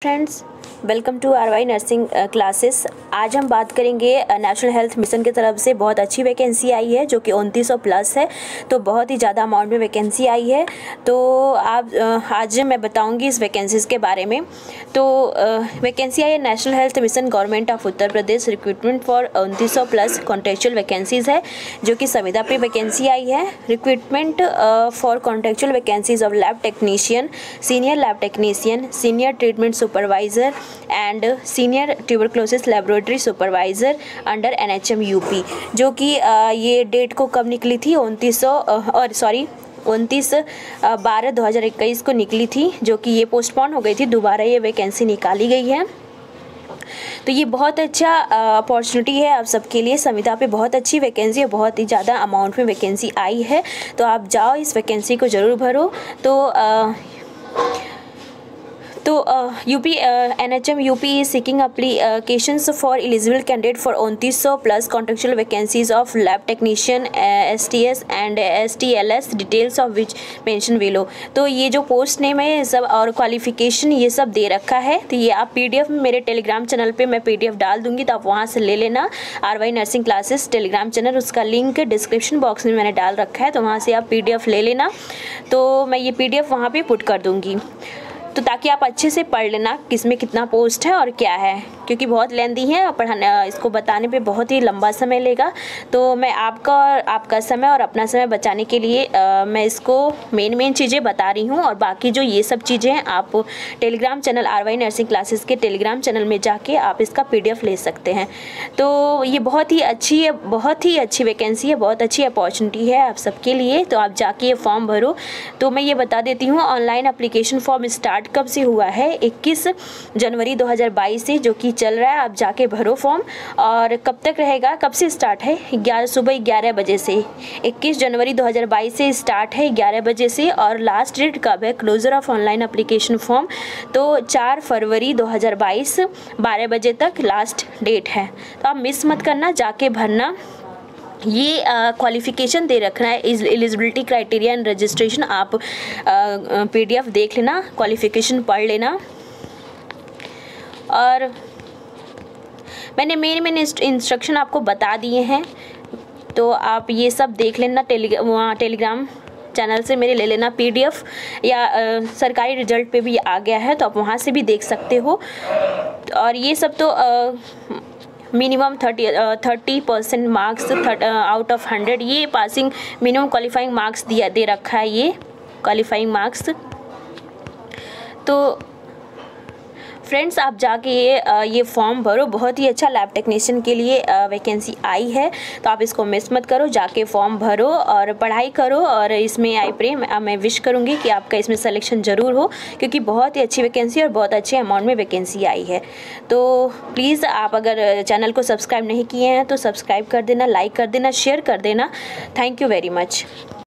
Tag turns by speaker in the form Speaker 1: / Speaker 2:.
Speaker 1: Friends, welcome to RY nursing classes. आज हम बात करेंगे नेशनल हेल्थ मिशन की तरफ से बहुत अच्छी वैकेंसी आई है जो कि 2900 प्लस है। तो बहुत ही ज़्यादा अमाउंट में वैकेंसी आई है। तो आप आज मैं बताऊंगी इस वैकेंसीज़ के बारे में। तो वैकेंसी आई है national health mission government of Uttar Pradesh, recruitment for 2900 plus contractual vacancies है जो कि संविदा पे वैकेंसी आई है। Recruitment for contractual vacancies of lab technician, senior lab technician, senior treatment supervisor and senior tuberculosis laboratory supervisor under NHM UP, जो कि ये डेट को कब निकली थी 29/12/2021 को निकली थी, जो कि ये पोस्टपोन हो गई थी। दोबारा ये वैकेंसी निकाली गई है। तो ये बहुत अच्छा अपॉर्चुनिटी है आप सबके लिए। संविदा पे बहुत अच्छी वैकेंसी है, बहुत ही ज़्यादा अमाउंट में वैकेंसी आई है। तो आप जाओ, इस वैकेंसी को ज़रूर भरो। तो UP NHM UP is seeking applications for eligible candidate for 2900 plus contractual vacancies of lab technician, STS and STLS, details of which mention below। तो ये जो पोस्ट नेम है सब और क्वालिफिकेशन ये सब दे रखा है। तो ये आप PDF मेरे टेलीग्राम चैनल पे मैं PDF डाल दूंगी, तो आप वहाँ से ले लेना। RY nursing classes Telegram channel, उसका लिंक डिस्क्रिप्शन बॉक्स में मैंने डाल रखा है, तो वहाँ से आप PDF ले लेना। तो मैं ये PDF वहाँ पे पुट कर दूँगी, तो ताकि आप अच्छे से पढ़ लेना किसमें कितना पोस्ट है और क्या है, क्योंकि बहुत लेंदी है और पढ़ाना इसको बताने पे बहुत ही लंबा समय लेगा। तो मैं आपका समय और अपना समय बचाने के लिए मैं इसको मेन चीज़ें बता रही हूँ, और बाकी जो ये सब चीज़ें हैं आप Telegram channel RY nursing classes के टेलीग्राम चैनल में जाके आप इसका PDF ले सकते हैं। तो ये बहुत ही अच्छी वैकेंसी है, बहुत अच्छी अपॉर्चुनिटी है आप सबके लिए। तो आप जाके ये फॉर्म भरो। तो मैं ये बता देती हूँ, ऑनलाइन एप्लीकेशन फॉर्म स्टार्ट कब से हुआ है, 21 जनवरी 2022 से, जो कि चल रहा है। आप जाके भरो फॉर्म। और कब तक रहेगा, कब से स्टार्ट है, सुबह 11 बजे से। 21 जनवरी 2022 से स्टार्ट है 11 बजे से। और लास्ट डेट कब है, closure of online application form, तो 4 फरवरी 2022 12 बजे तक लास्ट डेट है। तो आप मिस मत करना, जाके भरना। ये क्वालिफ़िकेशन दे रखना है, एलिजिबिलिटी क्राइटेरिया एंड रजिस्ट्रेशन। आप PDF देख लेना, क्वालिफ़िकेशन पढ़ लेना। और मैंने मेन इंस्ट्रक्शन आपको बता दिए हैं, तो आप ये सब देख लेना। वहाँ टेलीग्राम चैनल से मेरे ले लेना PDF, या सरकारी रिजल्ट पे भी आ गया है, तो आप वहाँ से भी देख सकते हो। और ये सब तो मिनिमम 30% मार्क्स आउट ऑफ 100, ये पासिंग मिनिमम क्वालिफाइंग मार्क्स दे रखा है, ये क्वालिफाइंग मार्क्स। तो फ्रेंड्स, आप जाके ये फॉर्म भरो। बहुत ही अच्छा लैब टेक्नीशियन के लिए वैकेंसी आई है, तो आप इसको मिस मत करो। जाके फॉर्म भरो और पढ़ाई करो। और इसमें आई प्रे, मैं विश करूँगी कि आपका इसमें सिलेक्शन ज़रूर हो, क्योंकि बहुत ही अच्छी वैकेंसी और बहुत अच्छे अमाउंट में वैकेंसी आई है। तो प्लीज़ आप अगर चैनल को सब्सक्राइब नहीं किए हैं तो सब्सक्राइब कर देना, लाइक कर देना, शेयर कर देना। Thank you very much.